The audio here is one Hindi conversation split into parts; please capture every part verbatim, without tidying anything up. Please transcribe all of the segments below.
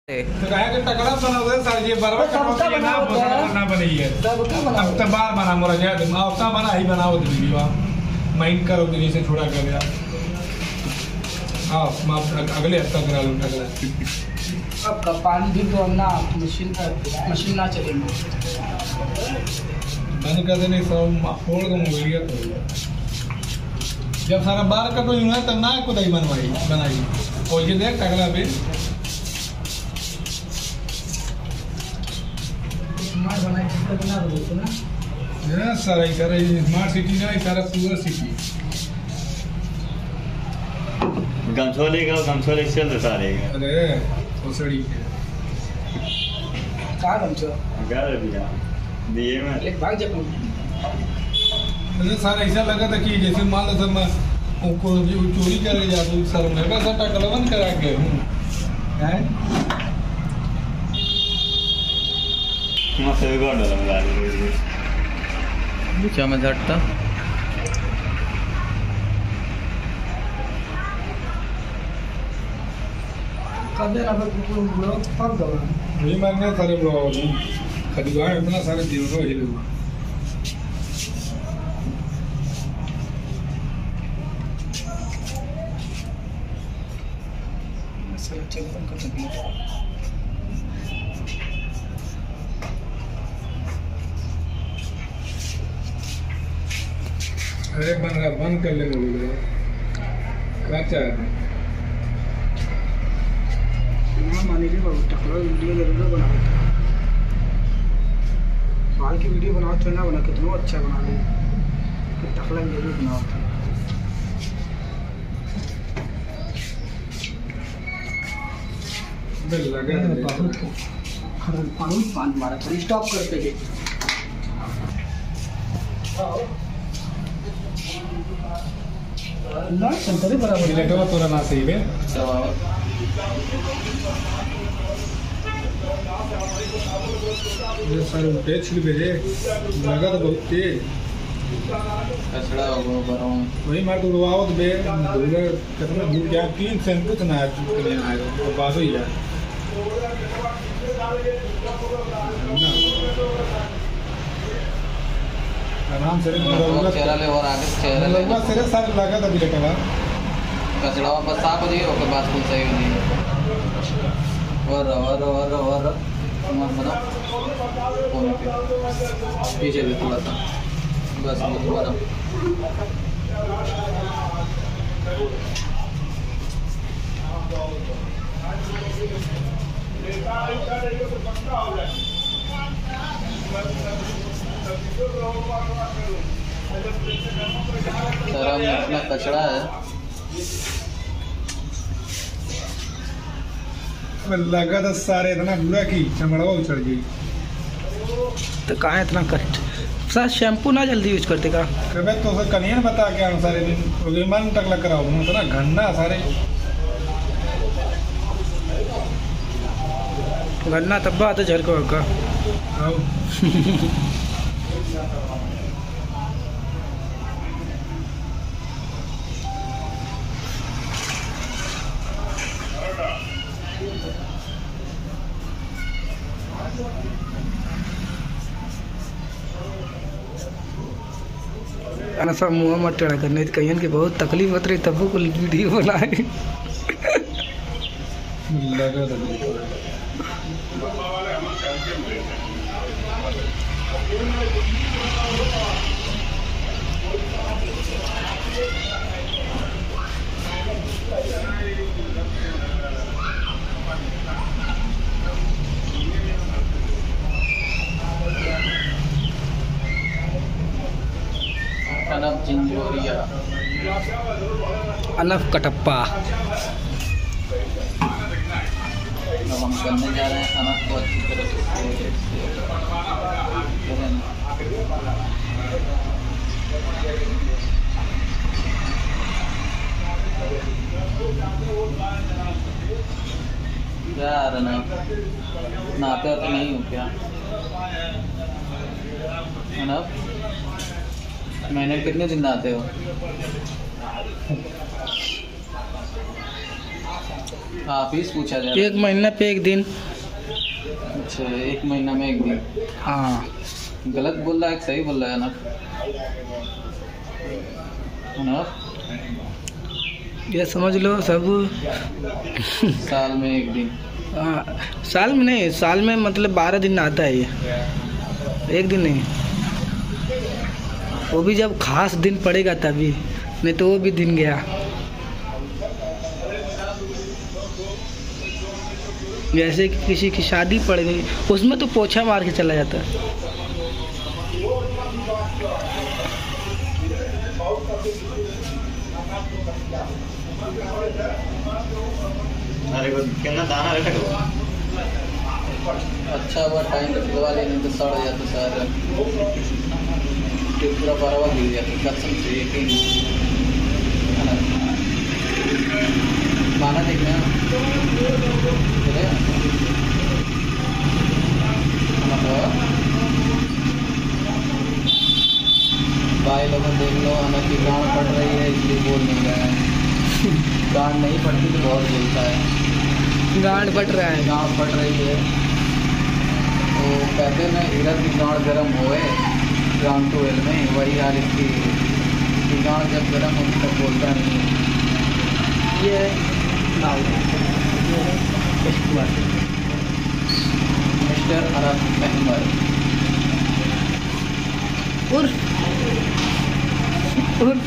तगड़ा बना हुआ है सर, ये बराबर कटौती ना ना बनी है। अब तो बार बना मोरा जा तुम आपका बना ही बनाओ दीदी वाह माइंड करो दीदी से थोड़ा कर यार। हाँ अगले हफ्ता करा लो अगला। अब का पानी भी तो ना मशीन मशीन ना चलेंगे बंद कर देने सब फोड़ कम हो गया। तो जब सारा बार का कोई है तब ना खुदाई बनवाई बनाई और ये देख टकला पे ना सारा ही सारा स्मार्ट सिटी ना सारा पूरा सिटी गमछोले का गमछोले चल रहा सारे का। अरे ओसड़ी के कहाँ गमछो घर दिया दिए में एक भाग जब मुझे सारा ऐसा लगा था कि जैसे मान लो सर मैं उनको चोरी करे जाता सर मैं वैसा टकलवन करा के हूँ हैं मस्त गाड़ लगा दे बीचा में झटता कदे ना पर लोग पक गए वही मारने सारे लोग खरीदार इतना सारे दिन को ही लोग सर चेक कर सकते हैं। अरे बन रहा बंद कर लेने बोल रहे क्या चाहते हैं ना माने भी बहुत टकरा वीडियो जरूर बनाओ बाल की वीडियो बनाओ तो ना बना कितना अच्छा बना ले कि टकला जरूर बनाओ बिल लगा बहुत हर बहुत पान मारा थोड़ी स्टॉप कर पे ना संतरे बराबर लेटो तोरा ना सही बे ये सारे उठे छिल भेजे लगा तो बहुत तेज कचड़ा हो बरो वही मार तो उड़वाओ तो बे दूर कितना दूर क्या तीन सेंट ना है आए तो बात ही है आराम से चेहरा ले और आगे चेहरा ले लगभग सिरे सारे लगा था बिलेट का कचड़ा वापस साफ हो जाए ओके बात कुछ सही नहीं और और और और मत बना फोन पे पीछे भी थोड़ा सा बस बना सर हम अपना कचड़ा है लगा था सारे इतना बुरा की चमड़ा उछड़ गई तो कहाँ इतना कट सर शैम्पू ना जल्दी यूज करते का कभी तो सर कनियन बता के सारे दिन विमान टकला कराओ तो ना घन्ना सारे गन्ना तब बात झर को होगा अना सब मुँह मत टेढ़ा करने कहियन के बहुत तकलीफ होती रही तब को वीडियो बनाए लगा अनफ जिंजोरिया अनफ कटप्पा अब हम करने जा रहे हैं अनफ को अच्छी तरह से क्या अनफ नहाते तो नहीं हो क्या अनफ महीने कितने दिन नहाते हो हाँ फीस पूछा जाए। एक महीना पे एक दिन। अच्छा एक महीना में एक दिन। हाँ गलत बोल रहा है सही बोल रहा है ना? ना ये समझ लो सब। साल में एक दिन। हाँ साल में नहीं, साल में मतलब बारह दिन आता है ये, एक दिन नहीं। वो भी जब खास दिन पड़ेगा तभी, नहीं तो वो भी दिन गया। जैसे कि किसी की शादी पड़ गई, उसमें तो पोछा मार के चला जाता है। अरे वो कितना दाना रखा हुआ। अच्छा हुआ टाइम पे खुलवा लेने तो सड़ जाता सारा, फिर पूरा बराबर गिर जाता कसम से। यकीन माना देखना भाई लोगों देख लो, हमें की गाँव पड़ रही है इसलिए बोल नहीं रहा है। गाँव नहीं पड़ती तो बहुत बोलता है। गांड फट रहा है। गाँव पड़ रही है तो कहते हैं हीरा की गाँव गर्म होए ग्राउंड ट्वेल्व में, वही हाल इसकी। गाँव जब गर्म होती तब बोलता नहीं है। ये मिस्टर अरब अहमद उर्फ उर्फ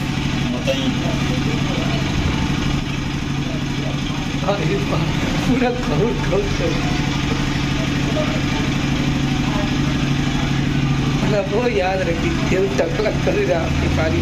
पूरा खौर खौर मतलब वो याद रखी खेल टकला कर रहा आपकी पारी।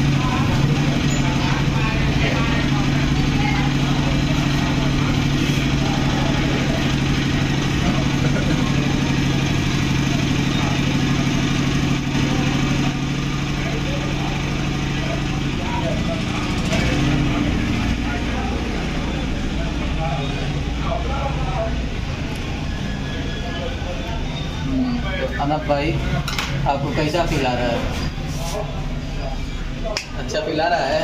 अनब भाई आपको कैसा पिला रहा है? अच्छा पिला रहा है?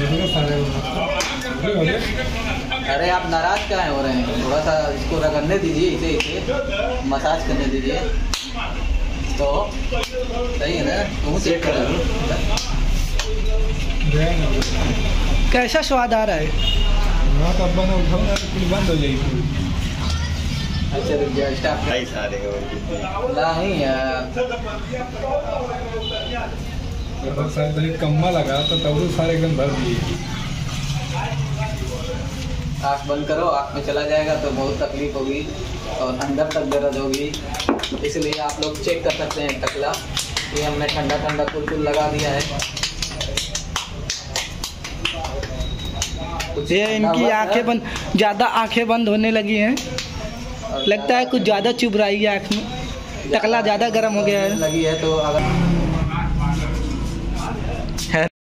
अरे आप नाराज क्या हो रहे हैं? थोड़ा सा इसको रगड़ने दीजिए, इसे इसे मसाज करने दीजिए तो सही है ना। मुँह चेक कर। कैसा स्वाद आ रहा है? बंद हो जाएगी। अच्छा रुक जाओ स्टाफ भाई सारे को नहीं यार, कम्मा लगा तो तब सारे एकदम भर दिए। आँख बंद करो, आँख में चला जाएगा तो बहुत तकलीफ होगी और अंदर तक दर्द होगी, इसलिए आप लोग चेक कर सकते हैं टकला। ये हमने ठंडा ठंडा कुल लगा दिया है। ये इनकी आंखें बंद, ज़्यादा आंखें बंद होने लगी हैं। लगता है कुछ ज़्यादा चुभ रही है आँख में, टकला ज़्यादा गर्म हो गया है। लगी है तो अगर